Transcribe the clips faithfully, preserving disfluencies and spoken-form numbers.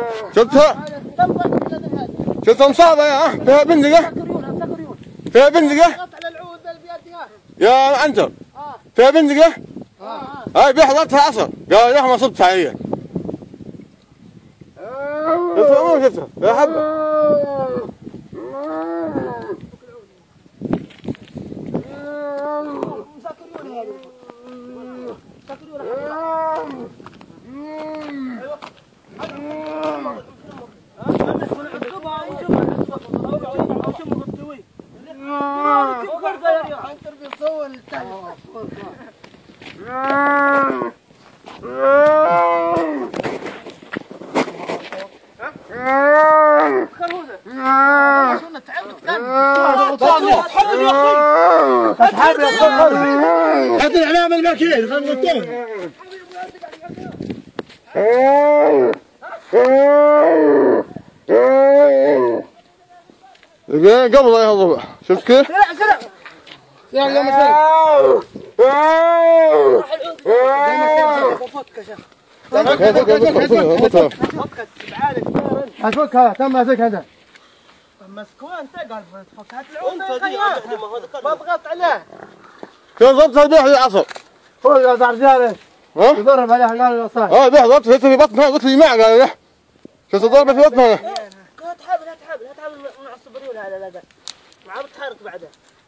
شفتها؟ شفتها مصابة يا فيها بندقة؟ فيها بندقة؟ يا عنتر فيها بندقة؟ هاي بيحضرتها عصر قال يا ما صبتها هي شفتها مو شفتها يا حبة حتى الإعلام الماكين خلنا نغطوه قبل يا الضبع شفت كيف؟ سرع سرع سرع يا مساك هتفكها تم ماسك هذا مسكوه انت قال تفك هات العود ما ضغطت عليه كيف ضبطها بيح العصر هو يا رجاله ها يضرب عليها قال الوصايا اه بيح ضبطها في بطنها قلت لي معه قال له شفت ضربه في بطنها لا تحاول لا تحاول لا تحاول مع الصبريول هذا لا لا مع بتحرك بعدها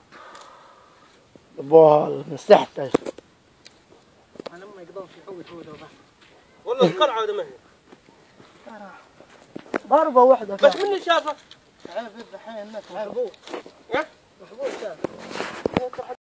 بول نستحت انا ما يقدرش يحوط هو ده والله القرعه هذا ما هي ضربه واحده بس مني شافه تعرف الحين الناس محبوب ها محبوب شاف